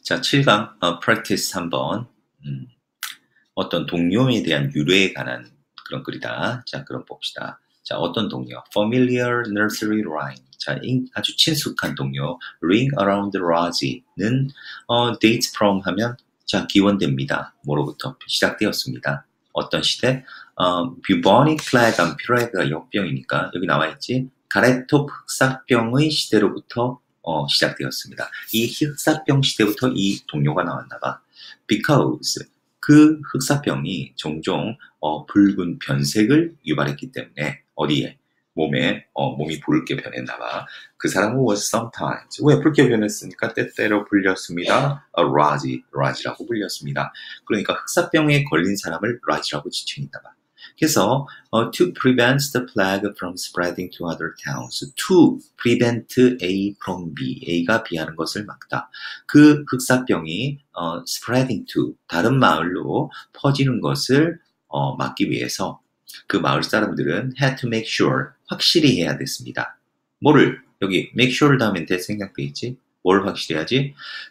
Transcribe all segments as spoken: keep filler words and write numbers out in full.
자, 칠 강 어, practice 삼 번. 음, 어떤 동료에 대한 유래에 관한 그런 글이다. 자, 그럼 봅시다. 자, 어떤 동료? Familiar nursery rhyme. 자, 인- 아주 친숙한 동료. Ring around the rosy는 어, date from 하면 자, 기원됩니다. 뭐로부터 시작되었습니다. 어떤 시대? 어, bubonic plague, plague가 역병이니까 여기 나와 있지. 가래톱 흑사병의 시대로부터 어, 시작되었습니다. 이 흑사병 시대부터 이 동료가 나왔나 봐. Because 그 흑사병이 종종 어, 붉은 변색을 유발했기 때문에 어디에? 몸에 어, 몸이 붉게 변했나 봐. 그 사람은 was sometimes 왜 붉게 변했으니까 때때로 불렸습니다. a rosy, rosy라고 불렸습니다. 그러니까 흑사병에 걸린 사람을 rosy라고 지칭했나 봐. 그래서 어, to prevent the plague from spreading to other towns, to prevent A from B, A가 B하는 것을 막다. 그 흑사병이 어, spreading to 다른 마을로 퍼지는 것을 어, 막기 위해서 그 마을 사람들은 had to make sure 확실히 해야 됐습니다. 뭐를? 여기 make sure 다음에 대 생략돼 있지? 뭘 확실히 해야지?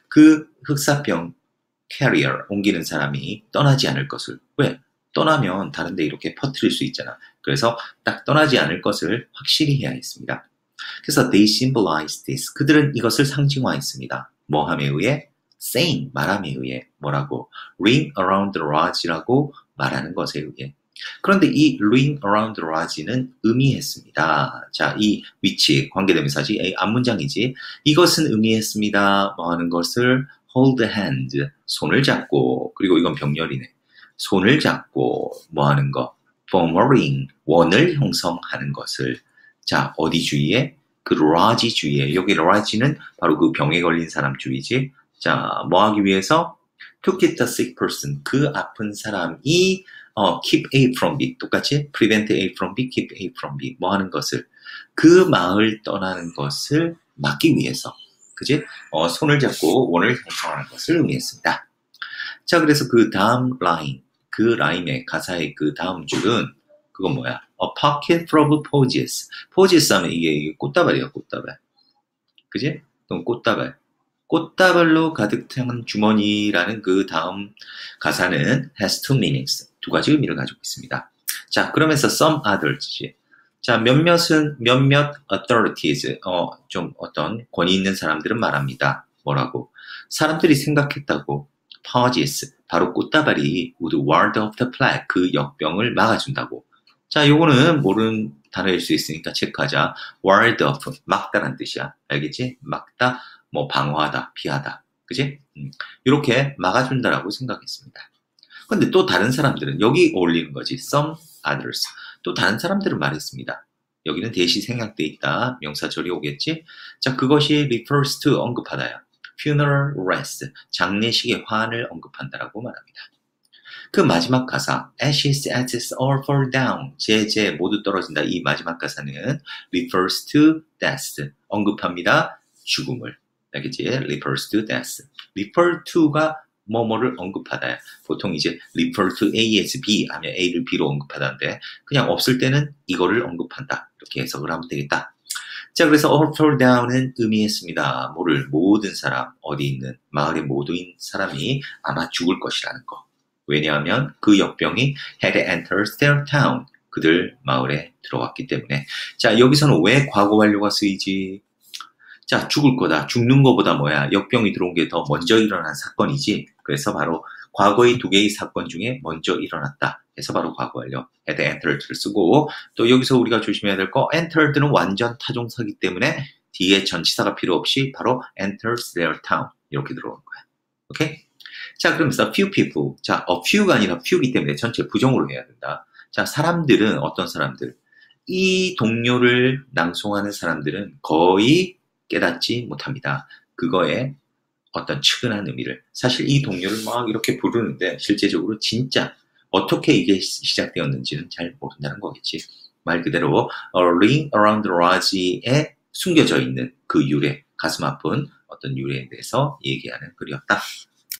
그 흑사병 carrier 옮기는 사람이 떠나지 않을 것을. 왜? 떠나면 다른 데 이렇게 퍼뜨릴 수 있잖아. 그래서 딱 떠나지 않을 것을 확실히 해야 했습니다. 그래서 they symbolize this. 그들은 이것을 상징화했습니다. 뭐함에 의해? saying, 말함에 의해. 뭐라고? ring around the rosy라고 말하는 것에 의해. 그런데 이 ring around the rosy는 의미했습니다. 자, 이 위치, 관계대명사지, 이 앞문장이지. 이것은 의미했습니다. 뭐 하는 것을 hold hand, 손을 잡고, 그리고 이건 병렬이네. 손을 잡고 뭐 하는 거? forming, 원을 형성하는 것을. 자, 어디 주위에? 그 rosy 주위에. 여기 rosy는 바로 그 병에 걸린 사람 주위지. 자, 뭐 하기 위해서? to keep the sick person, 그 아픈 사람이 어, keep A from B. 똑같이 prevent A from B, keep A from B. 뭐 하는 것을? 그 마을 떠나는 것을 막기 위해서. 그지? 어, 손을 잡고 원을 형성하는 것을 의미했습니다. 자, 그래서 그 다음 라인, 그 라임의 가사의 그 다음 줄은 그건 뭐야? A pocket full of posies. posies 하면 이게 꽃다발이야, 꽃다발. 그지? 그럼 꽃다발. 꽃다발로 가득 찬 주머니라는 그 다음 가사는 has two meanings. 두 가지 의미를 가지고 있습니다. 자, 그러면서 some others. 자, 몇몇은, 몇몇 authorities, 어, 좀 어떤 권위 있는 사람들은 말합니다. 뭐라고? 사람들이 생각했다고. posies, 바로 꽃다발이 would ward off the plague, 그 역병을 막아준다고. 자, 요거는 모르는 단어일 수 있으니까 체크하자. ward off, 막다란 뜻이야. 알겠지? 막다, 뭐 방어하다, 피하다. 그지? 음, 이렇게 막아준다라고 생각했습니다. 근데 또 다른 사람들은 여기 어울리는 거지. some others. 또 다른 사람들은 말했습니다. 여기는 대시 생략돼 있다. 명사절이 오겠지? 자, 그것이 refers to 언급하다야. funeral rest, 장례식의 환을 언급한다라고 말합니다. 그 마지막 가사, ashes, ashes all fall down, 제제 모두 떨어진다. 이 마지막 가사는 refers to death, 언급합니다. 죽음을. 알겠지? refers to death. refer to가 뭐뭐를 언급하다. 보통 이제 refer to A as B 하면 A를 B로 언급하다인데 그냥 없을 때는 이거를 언급한다. 이렇게 해석을 하면 되겠다. 자, 그래서 all fall down은 의미했습니다. 뭐를? 모든 사람, 어디 있는, 마을의 모든 사람이 아마 죽을 것이라는 거. 왜냐하면 그 역병이 had entered their town. 그들 마을에 들어왔기 때문에. 자, 여기서는 왜 과거 완료가 쓰이지? 자, 죽을 거다. 죽는 거보다 뭐야? 역병이 들어온 게 더 먼저 일어난 사건이지. 그래서 바로 과거의 두 개의 사건 중에 먼저 일어났다. 해서 바로 과거 완료. had entered를 쓰고 또 여기서 우리가 조심해야 될 거 entered는 완전 타종사기 때문에 뒤에 전치사가 필요 없이 바로 entered their town 이렇게 들어오는 거야. 오케이? 자, 그러면서 few people. 자, a few가 아니라 few이기 때문에 전체 부정으로 해야 된다. 자, 사람들은 어떤 사람들? 이 동료를 낭송하는 사람들은 거의 깨닫지 못합니다. 그거에 어떤 측은한 의미를. 사실 이 동료를 막 이렇게 부르는데 실제적으로 진짜 어떻게 이게 시작되었는지는 잘 모른다는 거겠지. 말 그대로 ring around the rosy에 숨겨져 있는 그 유래, 가슴 아픈 어떤 유래에 대해서 얘기하는 글이었다.